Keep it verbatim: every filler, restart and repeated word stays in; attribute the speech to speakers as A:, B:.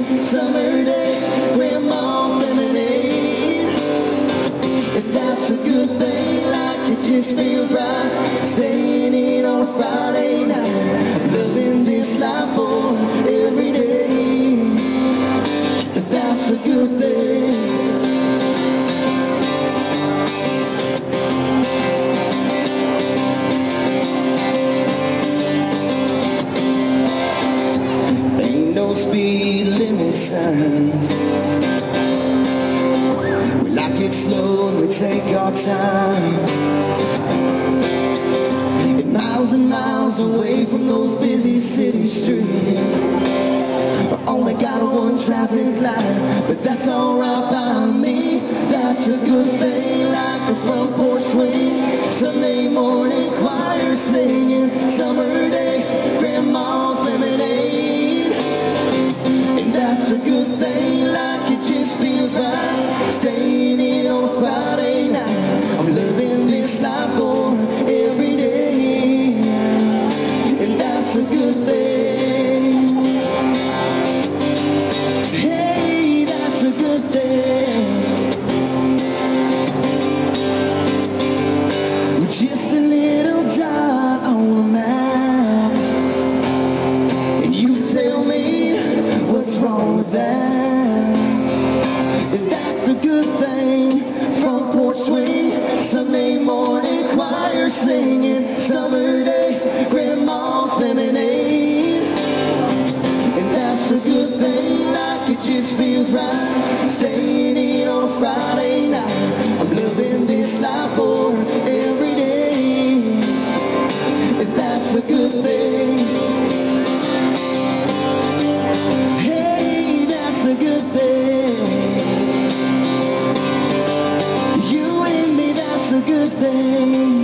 A: summer day, grandma's lemonade. If that's a good thing, like it just feels right, staying in on a Friday night, loving this life for every day. If that's a good thing. Speed limit signs. We like it slow and we take our time. And miles and miles away from those busy city streets, I only got one traffic light, but that's alright by me. That's a good thing, like a front porch swing, Sunday morning choir singing, summer day, grandma's lemonade. That's a good thing, like it just feels right, staying in on a Friday night. I'm living this life for every day, and that's a good thing. Hey, that's a good thing. Just a little dot on a map, and you tell me what's wrong with that? That's a good thing. Front porch swing, Sunday morning choir singing, summer day, grandma's lemonade. And that's a good thing, like it just feels right, staying in on a Friday night. I'm living this life for every day. And that's a good thing. A good thing. You and me, that's a good thing.